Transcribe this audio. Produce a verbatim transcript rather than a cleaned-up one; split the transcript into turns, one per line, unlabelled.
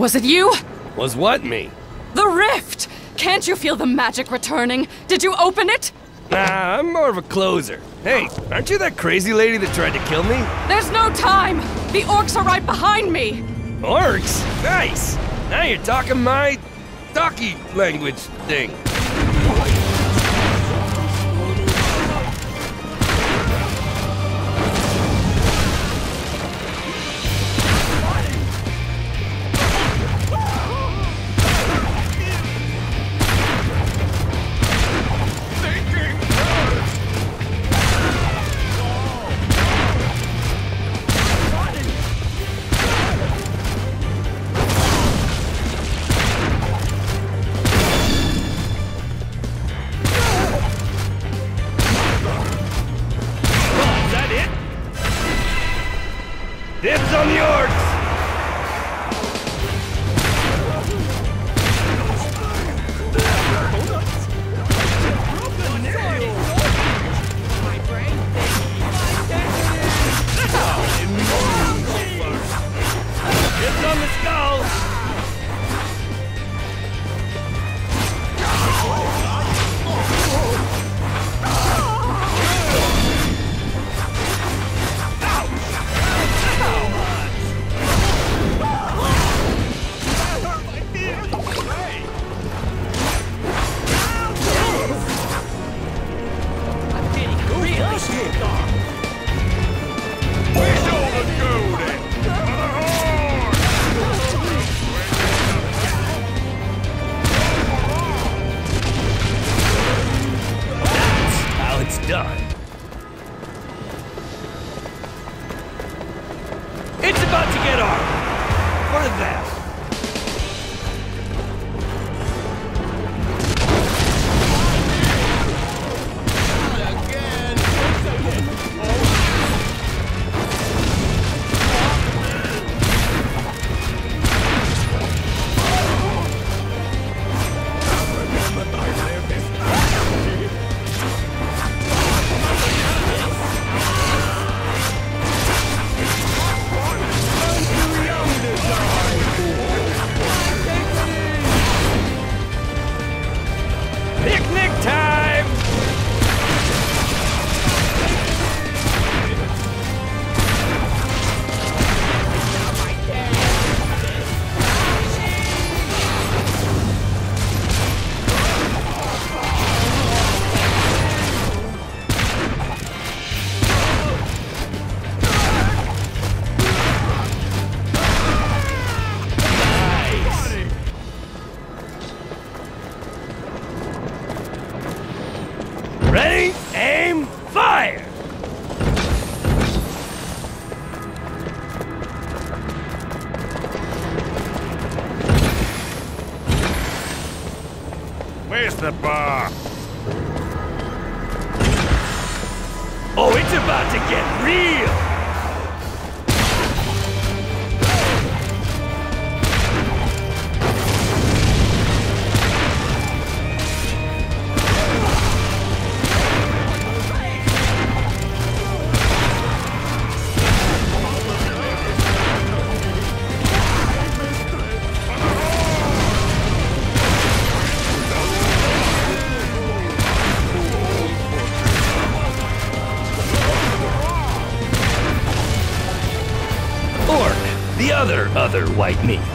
Was it you?
Was what me?
The rift! Can't you feel the magic returning? Did you open it?
Nah, I'm more of a closer. Hey, aren't you that crazy lady that tried to kill me?
There's no time! The orcs are right behind me!
Orcs? Nice! Now you're talking my... talkie language thing. Dibs on the orcs! Dibs on the skull! Done. It's about to get hard. What is that? Picnic time! Ready, aim, fire! Where's the bar? Oh, it's about to get real! The other, other white meat.